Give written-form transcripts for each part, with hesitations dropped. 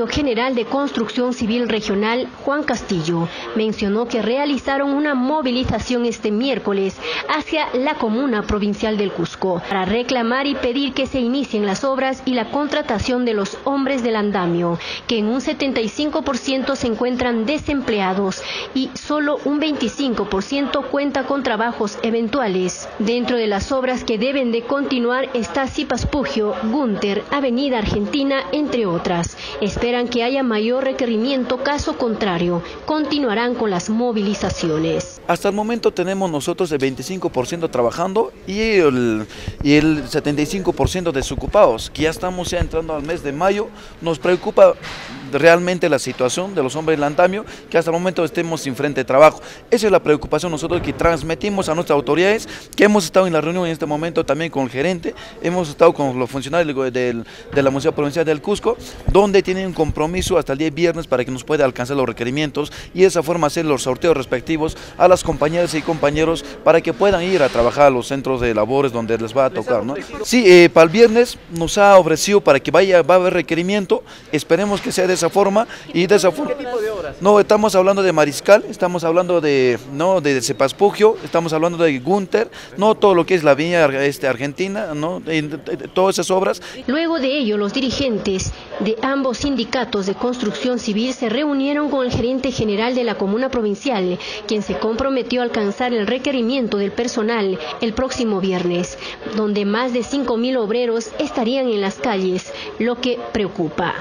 secretario general de Construcción Civil Regional, Juan Castillo, mencionó que realizaron una movilización este miércoles hacia la comuna provincial del Cusco para reclamar y pedir que se inicien las obras y la contratación de los hombres del andamio, que en un 75% se encuentran desempleados y solo un 25% cuenta con trabajos eventuales. Dentro de las obras que deben de continuar está Cipaspugio, Gunter, Avenida Argentina, entre otras. Esperan que haya mayor requerimiento, caso contrario, continuarán con las movilizaciones. Hasta el momento tenemos nosotros el 25% trabajando y el 75% desocupados, que ya estamos ya entrando al mes de mayo. Nos preocupa realmente la situación de los hombres del andamio, que hasta el momento estemos sin frente de trabajo. Esa es la preocupación nosotros que transmitimos a nuestras autoridades, que hemos estado en la reunión en este momento también con el gerente, hemos estado con los funcionarios de la Municipalidad Provincial del Cusco, donde tienen un compromiso hasta el día viernes para que nos pueda alcanzar los requerimientos y de esa forma hacer los sorteos respectivos a las compañeras y compañeros para que puedan ir a trabajar a los centros de labores donde les va a tocar, ¿no? Sí, para el viernes nos ha ofrecido para que va a haber requerimiento, esperemos que sea de esa forma y de esa forma. ¿Qué tipo de obras? No, estamos hablando de Mariscal, estamos hablando de Cipaspugio, estamos hablando de Gunter, no todo lo que es la Avenida Argentina, no, todas esas obras. Luego de ello, los dirigentes de ambos sindicatos de construcción civil se reunieron con el gerente general de la comuna provincial, quien se comprometió a alcanzar el requerimiento del personal el próximo viernes, donde más de 5.000 obreros estarían en las calles, lo que preocupa.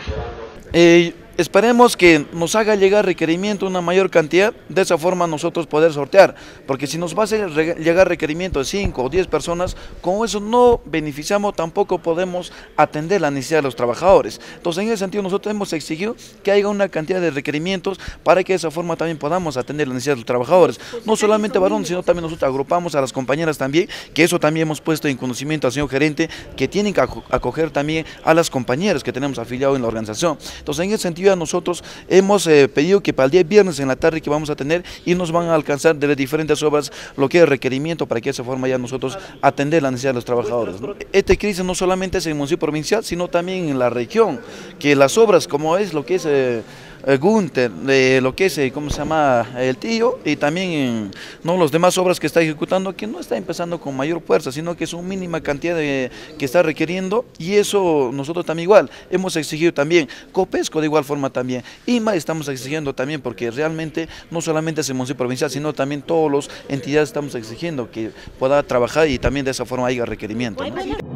Esperemos que nos haga llegar requerimiento una mayor cantidad, de esa forma nosotros poder sortear, porque si nos va a hacer llegar requerimiento de 5 o 10 personas, con eso no beneficiamos, tampoco podemos atender la necesidad de los trabajadores. Entonces en ese sentido nosotros hemos exigido que haya una cantidad de requerimientos para que de esa forma también podamos atender la necesidad de los trabajadores. No solamente varones, sino también nosotros agrupamos a las compañeras también, que eso también hemos puesto en conocimiento al señor gerente, que tienen que acoger también a las compañeras que tenemos afiliados en la organización. Entonces en ese sentido nosotros hemos pedido que para el día viernes en la tarde que vamos a tener y nos van a alcanzar de las diferentes obras lo que es requerimiento para que de esa forma ya nosotros atender la necesidad de los trabajadores, ¿no? Esta crisis no solamente es en el municipio provincial, sino también en la región, que las obras como es lo que es Gunter, lo que es, ¿cómo se llama? El Tío, y también no los demás obras que está ejecutando, que no está empezando con mayor fuerza, sino que es una mínima cantidad que está requiriendo, y eso nosotros también igual, hemos exigido también, Copesco de igual forma también, IMA estamos exigiendo también, porque realmente no solamente es el municipio provincial, sino también todas las entidades estamos exigiendo que pueda trabajar y también de esa forma haya requerimiento, ¿no?